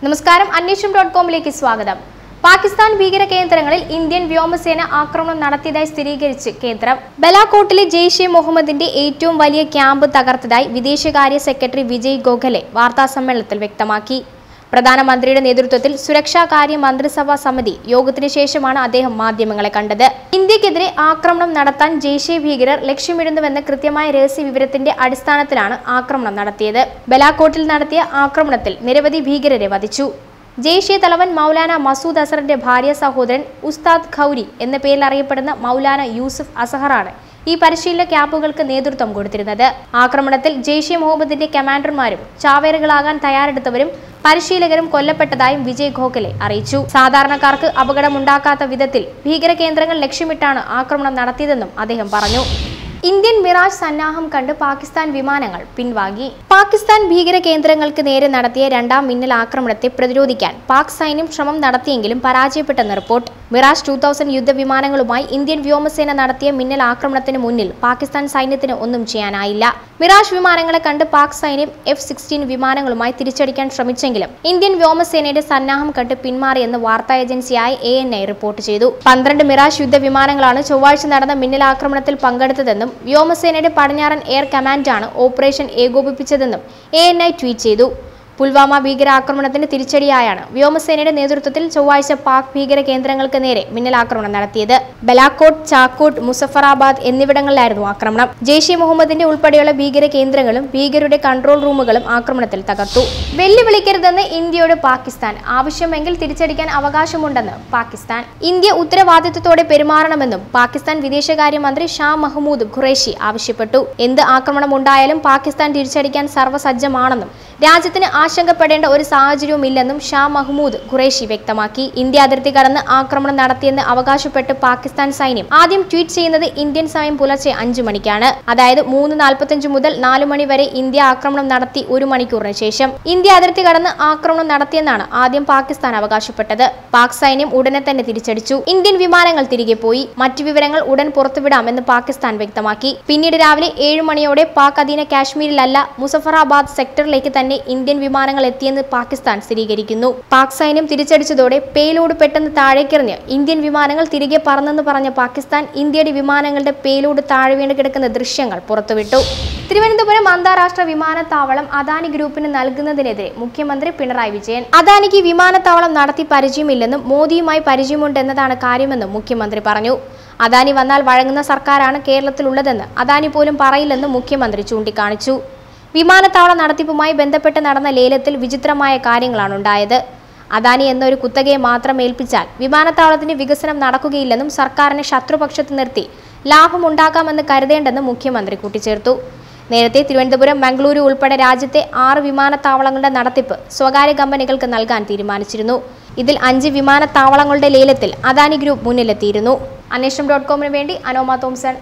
നമസ്കാരം അന്വേഷണം.com-ലേക്ക് സ്വാഗതം. പാകിസ്ഥാൻ ഭീകര കേന്ദ്രങ്ങളിൽ ഇന്ത്യൻ വ്യോമസേന ആക്രമണം നടത്തിയതായി സ്ഥിരീകരിച്ച് കേന്ദ്രം. ബലാകോട്ടിലെ ജെയ്ഷെ മുഹമ്മദിന്റെ ഏറ്റവും വലിയ ക്യാമ്പ് തകർത്തതായി വിദേശകാര്യ സെക്രട്ടറി വിജയ് ഗോഖലെ വാർത്താസമ്മേളനത്തിൽ വ്യക്തമാക്കി. പ്രധാനമന്ത്രിയുടെ നേതൃത്വത്തിൽ സുരക്ഷാകാര്യ മന്ത്രിസഭാ സമിതി യോഗത്തിന് ശേഷമാണ് അദ്ദേഹം മാധ്യമങ്ങളെ കണ്ടത്. ഇന്ത്യക്കെതിരെ ആക്രമണം നടത്താൻ ജെയ്ഷെ ഭീകരർ ലക്ഷ്യമിടുന്നുവെന്ന കൃത്യമായ രഹസ്യ വിവരത്തിന്റെ അടിസ്ഥാനത്തിലാണ് ആക്രമണം നടത്തിയത്. ബലാകോട്ടിൽ നടത്തിയ ആക്രമണത്തിൽ നിരവധി ഭീകരരെ വധിച്ചു. ജെയ്ഷെ തലവൻ മൗലാന മസൂദ് അസറിന്റെ ഭാര്യ സഹോദരൻ ഉസ്താദ് ഖൗരി എന്ന പേരിൽ അറിയപ്പെടുന്ന മൗലാന യൂസുഫ് അസഹറാണ് ഈ പരിശീലന ക്യാമ്പുകൾക്ക് നേതൃത്വം കൊടുത്തിരുന്നത്. ആക്രമണത്തിൽ ജെയ്ഷെ മുഹമ്മദിന്റെ കമാൻഡർമാരും ചാവേറുകളാകാൻ തയ്യാറെടുത്തവരും പരിശീലകരും കൊല്ലപ്പെട്ടതായും വിജയ് ഗോഖലെ അറിയിച്ചു. സാധാരണക്കാർക്ക് അപകടമുണ്ടാക്കാത്ത വിധത്തിൽ ഭീകര കേന്ദ്രങ്ങൾ ലക്ഷ്യമിട്ടാണ് ആക്രമണം നടത്തിയതെന്നും അദ്ദേഹം പറഞ്ഞു. ഇന്ത്യൻ മിറാജ് സന്നാഹം കണ്ട് പാകിസ്ഥാൻ വിമാനങ്ങൾ പിൻവാങ്ങി. പാകിസ്ഥാൻ ഭീകര കേന്ദ്രങ്ങൾക്ക് നേരെ നടത്തിയ രണ്ടാം മിന്നൽ ആക്രമണത്തെ പ്രതിരോധിക്കാൻ പാക് സൈന്യം ശ്രമം നടത്തിയെങ്കിലും പരാജയപ്പെട്ടെന്ന് റിപ്പോർട്ട്. മിറാജ് 2000 യുദ്ധവിമാനങ്ങളുമായി ഇന്ത്യൻ വ്യോമസേന നടത്തിയ മിന്നൽ ആക്രമണത്തിന് മുന്നിൽ പാകിസ്ഥാൻ സൈന്യത്തിന് ഒന്നും ചെയ്യാനായില്ല. മിറാജ് വിമാനങ്ങളെ കണ്ട് പാക് സൈന്യം F-16 വിമാനങ്ങളുമായി തിരിച്ചടിക്കാൻ ശ്രമിച്ചെങ്കിലും ഇന്ത്യൻ വ്യോമസേനയുടെ സന്നാഹം കണ്ട് പിന്മാറിയെന്ന് വാർത്താ ഏജൻസിയായ ANI റിപ്പോർട്ട് ചെയ്തു. 12 മിറാജ് യുദ്ധവിമാനങ്ങളാണ് ചൊവ്വാഴ്ച നടന്ന മിന്നൽ ആക്രമണത്തിൽ പങ്കെടുത്തതെന്നും വ്യോമസേനയുടെ പടിഞ്ഞാറൻ എയർ കമാൻഡാണ് ഓപ്പറേഷൻ ഏകോപിപ്പിച്ചതെന്നും ANI ട്വീറ്റ് ചെയ്തു. പുൽവാമ ഭീകരാക്രമണത്തിന് തിരിച്ചടിയായാണ് വ്യോമസേനയുടെ നേതൃത്വത്തിൽ ചൊവ്വാഴ്ച പാക് ഭീകര കേന്ദ്രങ്ങൾക്ക് നേരെ മിന്നലാക്രമണം നടത്തിയത്. ബലാകോട്ട്, ചാക്കോട്ട്, മുസഫറാബാദ് എന്നിവിടങ്ങളിലായിരുന്നു ആക്രമണം. ജെയ്ഷെ മുഹമ്മദിന്റെ ഉൾപ്പെടെയുള്ള ഭീകര കേന്ദ്രങ്ങളും ഭീകരരുടെ കൺട്രോൾ റൂമുകളും ആക്രമണത്തിൽ തകർത്തു. വെല്ലുവിളിക്കരുതെന്ന് ഇന്ത്യയോട് പാകിസ്ഥാൻ. ആവശ്യമെങ്കിൽ തിരിച്ചടിക്കാൻ അവകാശമുണ്ടെന്ന് പാകിസ്ഥാൻ. ഇന്ത്യ ഉത്തരവാദിത്വത്തോടെ പെരുമാറണമെന്നും പാകിസ്ഥാൻ വിദേശകാര്യമന്ത്രി ഷാ മഹ്മൂദ് ഖുറേഷി ആവശ്യപ്പെട്ടു. എന്ത് ആക്രമണമുണ്ടായാലും പാകിസ്ഥാൻ തിരിച്ചടിക്കാൻ സർവ്വസജ്ജമാണെന്നും രാജ്യത്തിന് ആശങ്കപ്പെടേണ്ട ഒരു സാഹചര്യവുമില്ലെന്നും ഷാ മഹ്മൂദ് ഖുറേഷി വ്യക്തമാക്കി. ഇന്ത്യ അതിർത്തി കടന്ന് ആക്രമണം നടത്തിയെന്ന് അവകാശപ്പെട്ട് പാകിസ്ഥാൻ സൈന്യം ആദ്യം ട്വീറ്റ് ചെയ്യുന്നത് ഇന്ത്യൻ സമയം പുലർച്ചെ 5 മണിക്കാണ്. അതായത് 3:45 മുതൽ 4 മണി വരെ ഇന്ത്യ ആക്രമണം നടത്തി 1 മണിക്കൂറിന് ശേഷം ഇന്ത്യ അതിർത്തി കടന്ന് ആക്രമണം നടത്തിയെന്നാണ് ആദ്യം പാകിസ്ഥാൻ അവകാശപ്പെട്ടത്. പാക് സൈന്യം ഉടനെ തന്നെ തിരിച്ചടിച്ചു. ഇന്ത്യൻ വിമാനങ്ങൾ തിരികെ പോയി. മറ്റു വിവരങ്ങൾ ഉടൻ പുറത്തുവിടാമെന്ന് പാകിസ്ഥാൻ വ്യക്തമാക്കി. പിന്നീട് രാവിലെ 7 മണിയോടെ പാക് അധീന കാശ്മീരിലല്ല മുസഫറാബാദ് സെക്ടറിലേക്ക് തന്നെ ഇന്ത്യൻ വിമാനങ്ങൾ എത്തിയെന്ന് പാകിസ്ഥാൻ സ്ഥിരീകരിക്കുന്നു. പാക് സൈന്യം തിരിച്ചടിച്ചതോടെ പേലോഡ് പെട്ടെന്ന് താഴേക്കെറിഞ്ഞ് ഇന്ത്യൻ വിമാനങ്ങൾ തിരികെ പറന്നെന്ന് പറഞ്ഞ പാകിസ്ഥാൻ ഇന്ത്യയുടെ വിമാനങ്ങളുടെ പേലോഡ് താഴെ വീണ് കിടക്കുന്ന ദൃശ്യങ്ങൾ പുറത്തുവിട്ടു. തിരുവനന്തപുരം അന്താരാഷ്ട്ര വിമാനത്താവളം അദാനി ഗ്രൂപ്പിന് നൽകുന്നതിനെതിരെ മുഖ്യമന്ത്രി പിണറായി വിജയൻ. അദാനിക്ക് വിമാനത്താവളം നടത്തി പരിചയമില്ലെന്നും മോദിയുമായി പരിചയമുണ്ടെന്നതാണ് കാര്യമെന്നും മുഖ്യമന്ത്രി പറഞ്ഞു. അദാനി വന്നാൽ വഴങ്ങുന്ന സർക്കാരാണ് കേരളത്തിലുള്ളതെന്ന് അദാനി പോലും പറയില്ലെന്നും മുഖ്യമന്ത്രി ചൂണ്ടിക്കാണിച്ചു. വിമാനത്താവള നടത്തിപ്പുമായി ബന്ധപ്പെട്ട് നടന്ന ലേലത്തിൽ വിചിത്രമായ കാര്യങ്ങളാണ് ഉണ്ടായത്. അദാനി എന്നൊരു കുത്തകയെ മാത്രം ഏൽപ്പിച്ചാൽ വിമാനത്താവളത്തിന്റെ വികസനം നടക്കുകയില്ലെന്നും സർക്കാരിനെ ശത്രുപക്ഷത്ത് നിർത്തി ലാഭമുണ്ടാക്കാമെന്ന് കരുതേണ്ടെന്നും മുഖ്യമന്ത്രി കൂട്ടിച്ചേർത്തു. നേരത്തെ തിരുവനന്തപുരം, മംഗളൂരു ഉൾപ്പെടെ രാജ്യത്തെ 6 വിമാനത്താവളങ്ങളുടെ നടത്തിപ്പ് സ്വകാര്യ കമ്പനികൾക്ക് നൽകാൻ തീരുമാനിച്ചിരുന്നു. ഇതിൽ 5 വിമാനത്താവളങ്ങളുടെ ലേലത്തിൽ അദാനി ഗ്രൂപ്പ് മുന്നിലെത്തിയിരുന്നു. അന്വേഷണം.com-ന് വേണ്ടി Anoma Thomson.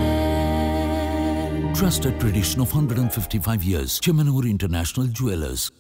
Trusted tradition of 155 years. Chemanur International Jewelers.